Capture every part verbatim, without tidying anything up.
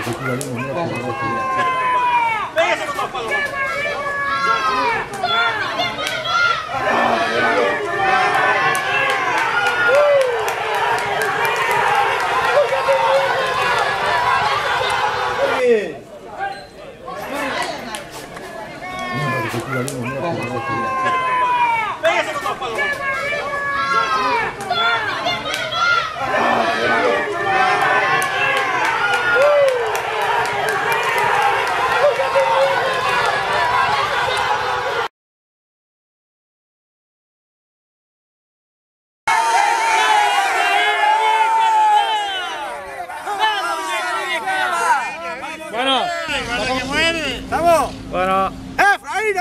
Bueno, ¿estamos? Bueno. ¡Eh, Fraín!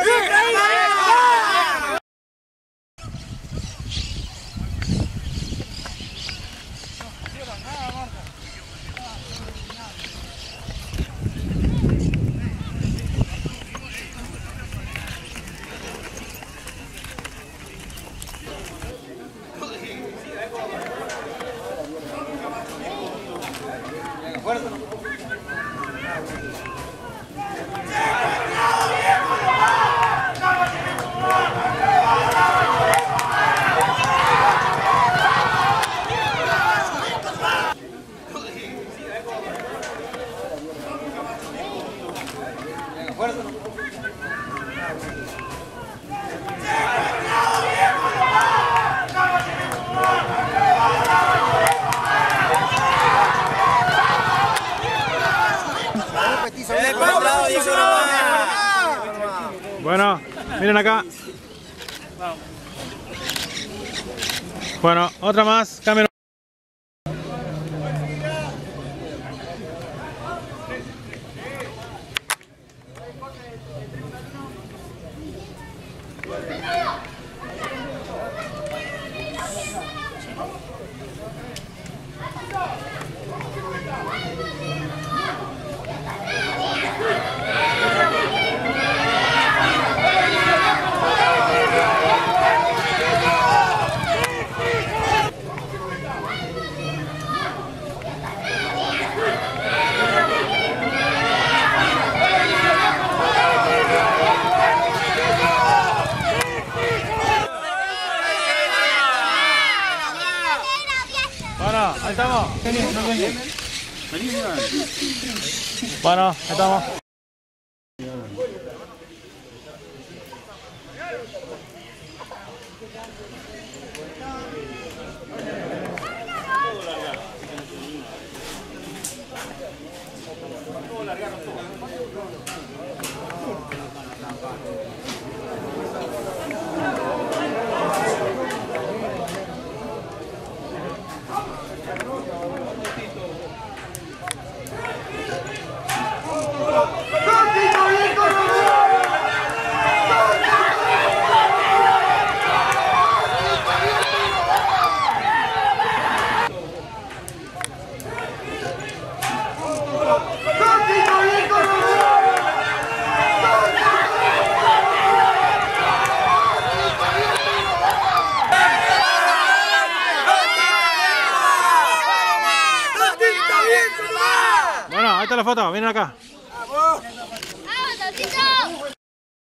Bueno, miren acá. Bueno, otra más, cambio. Bueno, ahí estamos. Bueno, ahí estamos. Bueno, ahí está la foto, vienen acá. ¡Vamos, Totito!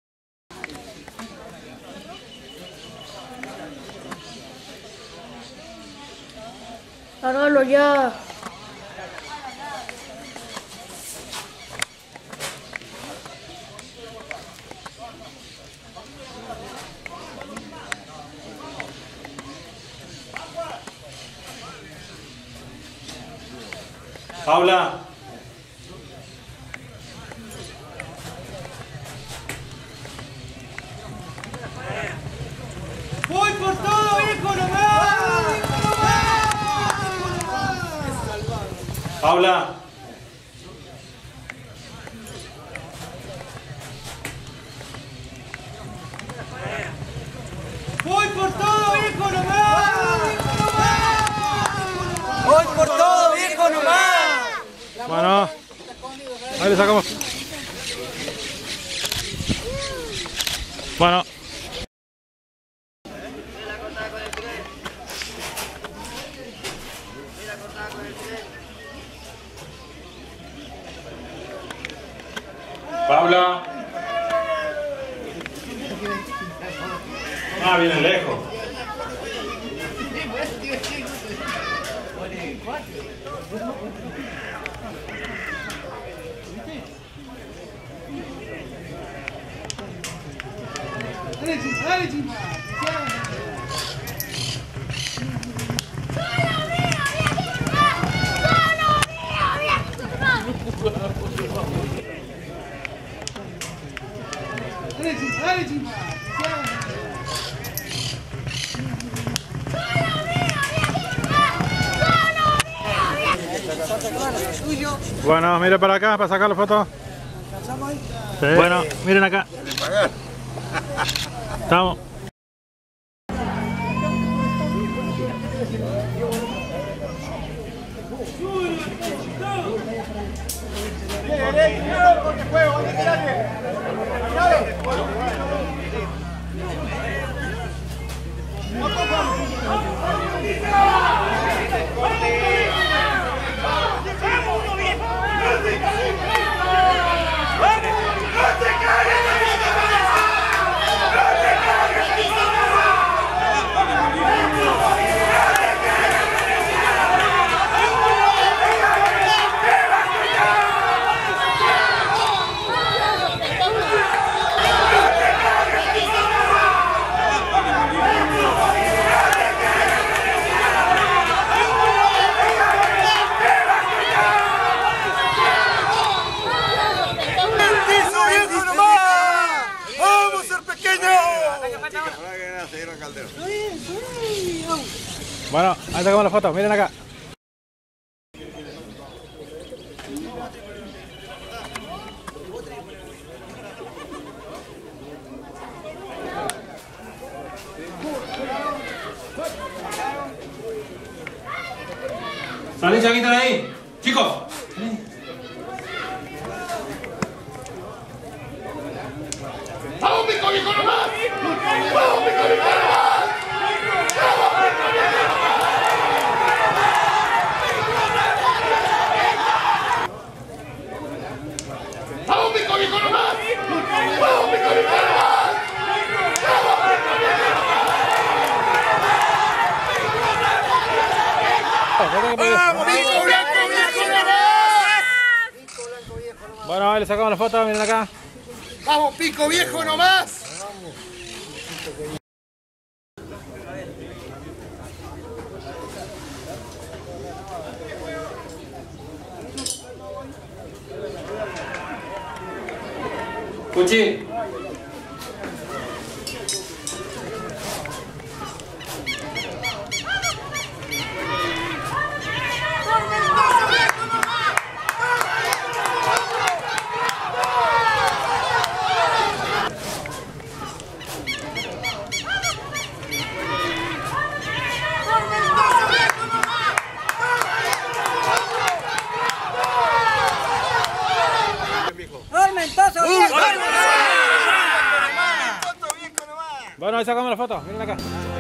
Cargalo ya. Paula. ¡Voy por todo, hijo, nomás! Paula. ¡Voy por todo, hijo, nomás! ¡Voy por todo, viejo, nomás! Bueno, ahí le sacamos. Bueno. Paula. Ah, viene lejos. Bueno, mire para acá para sacar la foto. Sí. Bueno, miren acá. Estamos. Bueno, ahí sacamos la foto, miren acá. Salí, Chaquita, de ahí. Chicos. ¡Vamos, Pico Viejo nomás! ¡Vamos, Pico Viejo nomás! ¡Vamos, Pico Viejo nomás! ¡Vamos, Pico Viejo nomás! ¡Vamos, Pico Viejo nomás! Bueno, ahí le sacamos la foto, miren acá. ¡Vamos, Pico Viejo nomás! Cuchi. Bueno, ahí sacamos la foto, miren acá.